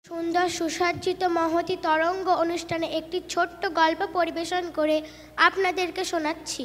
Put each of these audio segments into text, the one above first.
সুন্দর সুসজ্জিত মহতী তরঙ্গ অনুষ্ঠানে একটি ছোট্ট গল্প পরিবেশন করে আপনাদেরকে শোনাচ্ছি।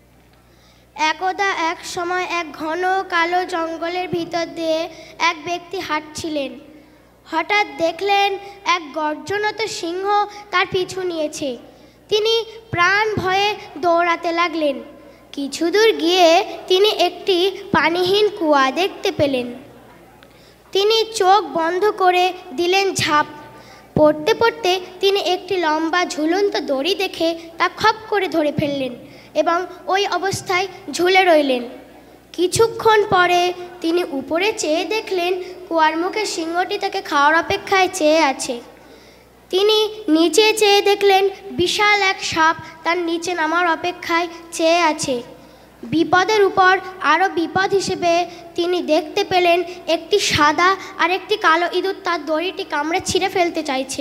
একদা এক সময় এক ঘন কালো জঙ্গলের ভিতর দিয়ে এক ব্যক্তি হাঁটছিলেন। হঠাৎ দেখলেন এক গর্জনত সিংহ তার পিছু নিয়েছে। তিনি প্রাণ ভয়ে দৌড়াতে লাগলেন। কিছু দূর গিয়ে তিনি একটি পানিহীন কুয়া দেখতে পেলেন। তিনি চোখ বন্ধ করে দিলেন ঝাঁপ। পড়তে পড়তে তিনি একটি লম্বা ঝুলন্ত দড়ি দেখে তা খপ করে ধরে ফেললেন এবং ওই অবস্থায় ঝুলে রইলেন। কিছুক্ষণ পরে তিনি উপরে চেয়ে দেখলেন কুয়ার মুখে সিংহটি তাকে খাওয়ার অপেক্ষায় চেয়ে আছে। তিনি নিচে চেয়ে দেখলেন বিশাল এক সাপ তার নিচে নামার অপেক্ষায় চেয়ে আছে। বিপদের উপর আরও বিপদ হিসেবে তিনি দেখতে পেলেন একটি সাদা আর একটি কালো ইঁদুর তার দড়িটি কামড়ে ছিঁড়ে ফেলতে চাইছে।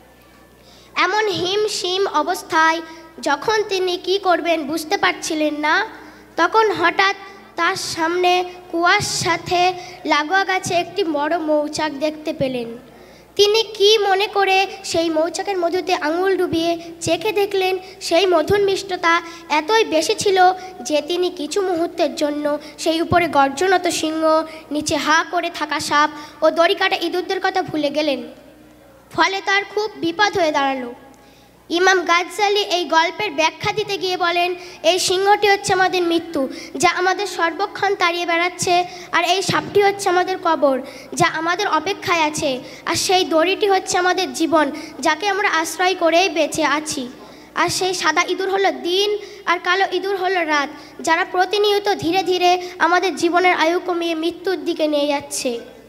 এমন হিমশিম অবস্থায় যখন তিনি কি করবেন বুঝতে পারছিলেন না, তখন হঠাৎ তার সামনে কুয়ার সাথে লাগোয়া গাছে একটি বড় মৌচাক দেখতে পেলেন। তিনি কি মনে করে সেই মৌচাকের মধুতে আঙুল ডুবিয়ে চেখে দেখলেন সেই মধুর মিষ্টতা এতই বেশি ছিল যে তিনি কিছু মুহূর্তের জন্য সেই উপরে গর্জনত সিংহ, নিচে হা করে থাকা সাপ ও দড়ি কাটা ইঁদুরদের কথা ভুলে গেলেন। ফলে তার খুব বিপদ হয়ে দাঁড়ালো। ইমাম গাজ্জালি এই গল্পের ব্যাখ্যা দিতে গিয়ে বলেন, এই সিংহটি হচ্ছে আমাদের মৃত্যু, যা আমাদের সর্বক্ষণ তাড়িয়ে বেড়াচ্ছে, আর এই সাপটি হচ্ছে আমাদের কবর, যা আমাদের অপেক্ষায় আছে, আর সেই দড়িটি হচ্ছে আমাদের জীবন, যাকে আমরা আশ্রয় করেই বেঁচে আছি। আর সেই সাদা ইঁদুর হলো দিন আর কালো ইঁদুর হলো রাত, যারা প্রতিনিয়ত ধীরে ধীরে আমাদের জীবনের আয়ু কমিয়ে মৃত্যুর দিকে নিয়ে যাচ্ছে।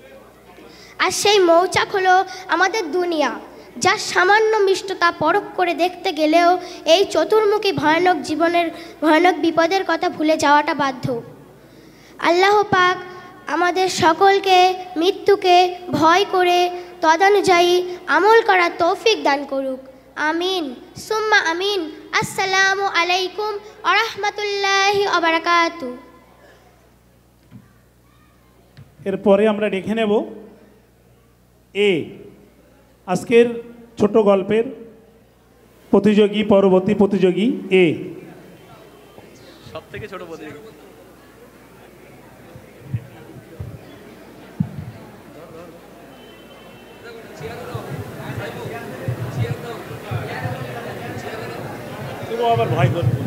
আর সেই মৌচাক হলো আমাদের দুনিয়া, যা সামান্য মিষ্টতা পরখ করে দেখতে গেলেও এই চতুর্মুখী ভয়ানক জীবনের ভয়ানক বিপদের কথা ভুলে যাওয়াটা বাধ্য। আল্লাহ পাক আমাদের সকলকে মৃত্যুকে ভয় করে তদানুযায়ী আমল করার তৌফিক দান করুক। আমিন সুম্মা আমিন। আসসালামু আলাইকুম ওয়া রাহমাতুল্লাহি ওয়া বারাকাতুহু। এরপরে আমরা দেখে নেব আজকের ছোট গল্পের প্রতিযোগী, পরবর্তী প্রতিযোগী সবথেকে ছোট প্রতিযোগী। আবার ভয় করবে।